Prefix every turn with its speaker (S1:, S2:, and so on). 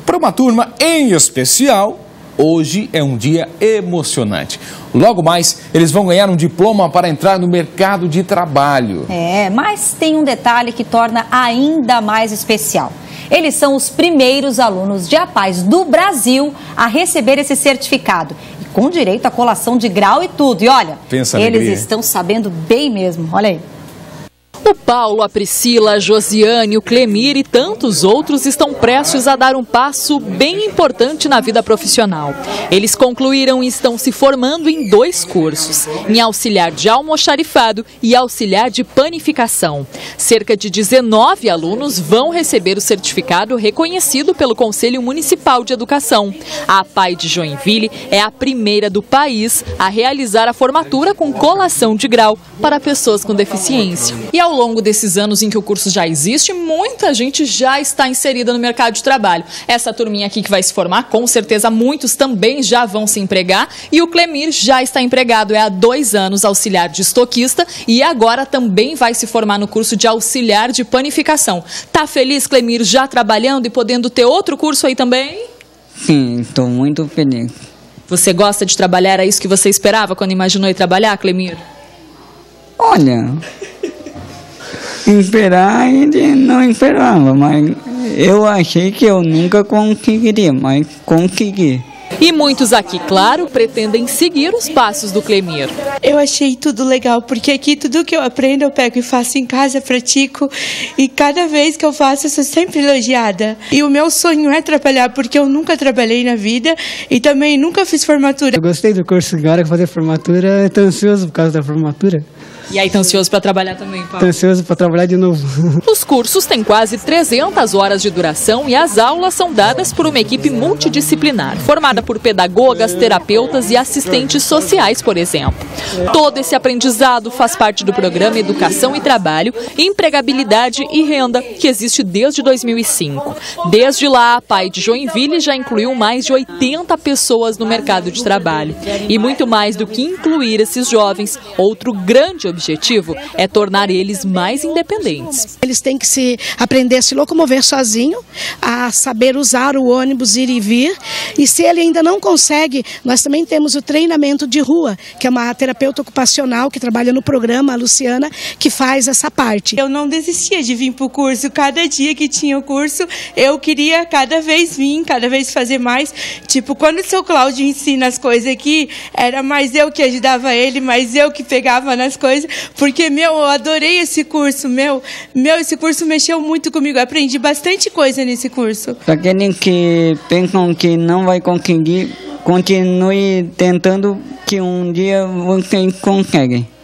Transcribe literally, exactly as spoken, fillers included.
S1: Para uma turma em especial, hoje é um dia emocionante. Logo mais, eles vão ganhar um diploma para entrar no mercado de trabalho.
S2: É, mas tem um detalhe que torna ainda mais especial. Eles são os primeiros alunos de APAES do Brasil a receber esse certificado. E com direito à colação de grau e tudo. E olha,
S1: Pensa
S2: eles
S1: alegria.
S2: estão sabendo bem mesmo. Olha aí.
S3: O Paulo, a Priscila, a Josiane, o Clemir e tantos outros estão prestes a dar um passo bem importante na vida profissional. Eles concluíram e estão se formando em dois cursos, em auxiliar de almoxarifado e auxiliar de panificação. Cerca de dezenove alunos vão receber o certificado reconhecido pelo Conselho Municipal de Educação. A APAE de Joinville é a primeira do país a realizar a formatura com colação de grau para pessoas com deficiência. E ao longo desses anos em que o curso já existe, muita gente já está inserida no mercado de trabalho. Essa turminha aqui que vai se formar, com certeza muitos também já vão se empregar. E o Clemir já está empregado, é há dois anos auxiliar de estoquista e agora também vai se formar no curso de auxiliar de panificação. Tá feliz, Clemir, já trabalhando e podendo ter outro curso aí também?
S4: Sim, estou muito feliz.
S3: Você gosta de trabalhar? Era isso que você esperava quando imaginou ir trabalhar, Clemir?
S4: Olha... Esperar, ele não esperava, mas eu achei que eu nunca conseguiria, mas consegui.
S3: E muitos aqui, claro, pretendem seguir os passos do Clemir.
S5: Eu achei tudo legal, porque aqui tudo que eu aprendo eu pego e faço em casa, pratico, e cada vez que eu faço eu sou sempre elogiada. E o meu sonho é trabalhar, porque eu nunca trabalhei na vida e também nunca fiz formatura.
S6: Eu gostei do curso agora, fazer formatura, estou ansioso por causa da formatura.
S3: E aí, tá ansioso para trabalhar também, Paulo?
S6: Tô ansioso para trabalhar de novo.
S3: Os cursos têm quase trezentas horas de duração e as aulas são dadas por uma equipe multidisciplinar, formada por pedagogas, terapeutas e assistentes sociais, por exemplo. Todo esse aprendizado faz parte do programa Educação e Trabalho, Empregabilidade e Renda, que existe desde dois mil e cinco. Desde lá, a APAE de Joinville já incluiu mais de oitenta pessoas no mercado de trabalho. E muito mais do que incluir esses jovens, outro grande objetivo objetivo é tornar eles mais independentes.
S7: Eles têm que se aprender a se locomover sozinho, a saber usar o ônibus, ir e vir. E se ele ainda não consegue, nós também temos o treinamento de rua, que é uma terapeuta ocupacional que trabalha no programa, a Luciana, que faz essa parte.
S5: Eu não desistia de vir para o curso. Cada dia que tinha o curso, eu queria cada vez vir, cada vez fazer mais. Tipo, quando o seu Cláudio ensina as coisas aqui, era mais eu que ajudava ele, mais eu que pegava nas coisas. Porque, meu, eu adorei esse curso, meu, meu, esse curso mexeu muito comigo, eu aprendi bastante coisa nesse curso.
S4: Para aqueles que pensam que não vai conseguir, continue tentando que um dia vocês conseguem.